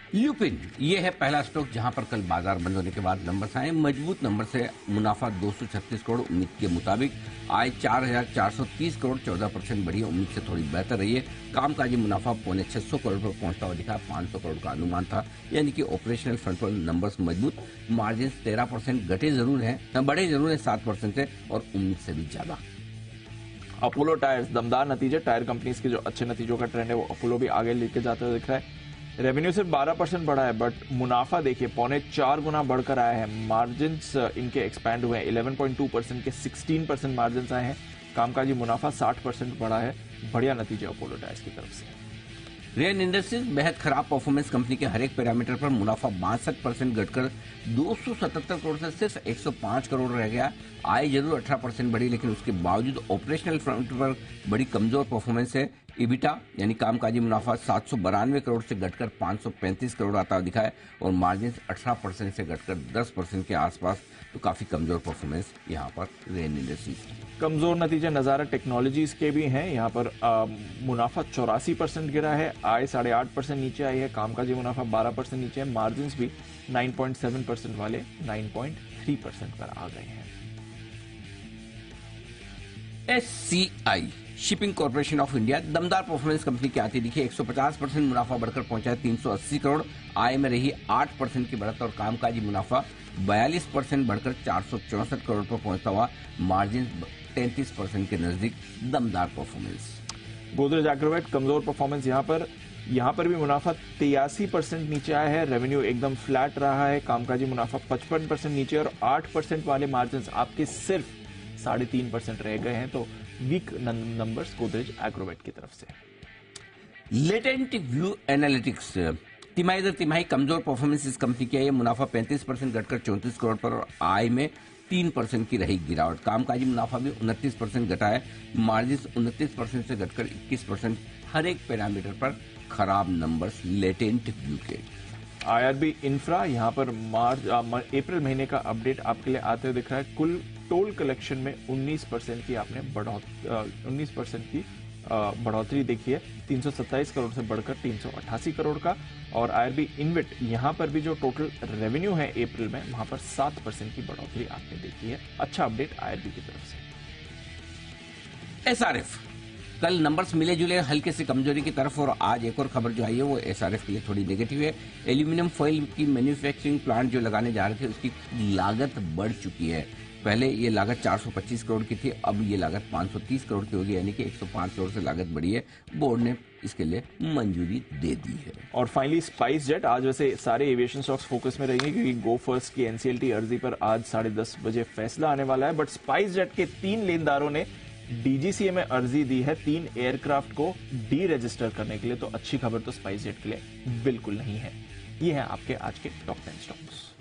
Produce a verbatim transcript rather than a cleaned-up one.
Lupin ये है पहला स्टॉक जहां पर कल बाजार बंद होने के बाद नंबर्स आए। मजबूत नंबर से मुनाफा दो सौ छत्तीस करोड़ उम्मीद के मुताबिक, आय चार हजार चार सौ तीस करोड़ चौदह परसेंट बढ़ी है, उम्मीद से थोड़ी बेहतर रही है। कामकाजी मुनाफा पौने छह सौ करोड़ पर पहुंचता हुआ दिखा, पांच सौ करोड़ का अनुमान था, यानी कि ऑपरेशनल फ्रंट पर नंबर्स मजबूत। मार्जिन तेरह परसेंट घटे जरूर है, बढ़े जरूर है सात परसेंट से, और उम्मीद से भी ज्यादा। अपोलो टायर्स दमदार नतीजे, टायर कंपनीज के जो अच्छे नतीजों का ट्रेंड है वो अपोलो भी आगे लेके जाते हुए दिख रहा है। रेवेन्यू सिर्फ बारह परसेंट बढ़ा है, बट मुनाफा देखिए पौने चार गुना बढ़कर आया है। मार्जिन्स इनके एक्सपैंड हुए हैं, ग्यारह पॉइंट दो परसेंट के सोलह परसेंट मार्जिन्स आए हैं। कामकाजी मुनाफा साठ परसेंट बढ़ा है। बढ़िया नतीजे अपोलो टायर्स की तरफ से। रेन इंडस्ट्रीज बेहद खराब परफॉर्मेंस, कंपनी के हर एक पैरामीटर पर मुनाफा बासठ परसेंट घटकर दो सौ सतहत्तर करोड़ से सिर्फ एक सौ पाँच करोड़ रह गया। आय जरूर अठारह परसेंट बढ़ी, लेकिन उसके बावजूद ऑपरेशनल फ्रंट पर बड़ी कमजोर परफॉर्मेंस है। इबिटा यानी कामकाजी मुनाफा सात सौ बारानवे करोड़ से घटकर पाँच सौ पैंतीस करोड़ आता हुआ दिखा है, और मार्जिन अठारह परसेंट से घटकर दस परसेंट के आसपास, तो काफी कमजोर परफॉर्मेंस यहाँ पर रेन इंडस्ट्रीज की। कमजोर नतीजे नजारा टेक्नोलॉजीज के भी हैं। यहाँ पर आ, मुनाफा चौरासी परसेंट गिरा है, आय साढ़े आठ परसेंट नीचे आई है, कामकाजी मुनाफा बारह परसेंट नीचे है, मार्जिन भी नौ पॉइंट सात परसेंट वाले नौ पॉइंट तीन परसेंट पर आ गए हैं। SCI shipping corporation of India दमदार परफॉर्मेंस कंपनी की आती दिखी। एक सौ पचास परसेंट मुनाफा बढ़कर पहुंचा है तीन सौ अस्सी करोड़, आय में रही आठ परसेंट की बढ़त, और कामकाजी मुनाफा बयालीस परसेंट बढ़कर चार सौ चौसठ करोड़ पर पहुंचता हुआ, मार्जिन तैंतीस परसेंट के नजदीक। दमदार परफॉर्मेंस। गोदरेज एग्रोवेट कमजोर परफॉर्मेंस यहाँ पर यहाँ पर भी मुनाफा तिरासी परसेंट नीचे आया है, रेवेन्यू एकदम फ्लैट रहा है, कामकाजी मुनाफा पचपन परसेंट नीचे, और आठ परसेंट वाले मार्जिन आपके सिर्फ साढ़े तीन परसेंट रह गए हैं। तो वीक नंबर्स गोदरेज एग्रोवेट की तरफ से। लेटेंट व्यू एनालिटिक्स तिमाही दर तिमाही कमजोर परफॉर्मेंस इस कंपनी की है। मुनाफा पैंतीस परसेंट घटकर चौंतीस करोड़ पर, और आय में तीन परसेंट की रही गिरावट। कामकाजी मुनाफा भी उनतीस परसेंट घटा है, मार्जिन उनतीस परसेंट से घटकर इक्कीस परसेंट। हर एक पैरामीटर पर खराब नंबर्स लेटेंट व्यू के। आईआरबी इंफ्रा यहाँ पर मार्च अप्रैल महीने का अपडेट आपके लिए आते हुए दिख रहा है। कुल टोल कलेक्शन में उन्नीस परसेंट की आपने बढ़ोतरी उन्नीस परसेंट की बढ़ोतरी देखी है, तीन सौ सत्ताईस करोड़ से बढ़कर तीन सौ अट्ठासी करोड़ का। और आईआरबी इन्विट यहाँ पर भी जो टोटल रेवेन्यू है अप्रैल में, वहां पर सात परसेंट की बढ़ोतरी आपने देखी है। अच्छा अपडेट आईआरबी की तरफ से। एसआरएफ कल नंबर्स मिले जुले हल्के से कमजोरी की तरफ, और आज एक और खबर जो आई है वो एसआरएफ के लिए थोड़ी नेगेटिव है। एल्यूमिनियम फॉइल की मैन्युफैक्चरिंग प्लांट जो लगाने जा रहे थे उसकी लागत बढ़ चुकी है। पहले ये लागत चार सौ पच्चीस करोड़ की थी, अब ये लागत पाँच सौ तीस करोड़ की होगी, यानी कि एक सौ पाँच करोड़ से लागत बढ़ी है। बोर्ड ने इसके लिए मंजूरी दे दी है। और फाइनली स्पाइस जेट, आज वैसे सारे एविएशन स्टॉक्स फोकस में रहेंगे क्योंकि गो फर्स्ट की एनसीएलटी अर्जी पर आज साढ़े दस बजे फैसला आने वाला है। बट स्पाइस जेट के तीन लेनदारों ने डीजीसीए में अर्जी दी है तीन एयरक्राफ्ट को डी रजिस्टर करने के लिए। तो अच्छी खबर तो स्पाइस जेट के लिए बिल्कुल नहीं है। ये है आपके आज के टॉप टेन स्टॉक्स।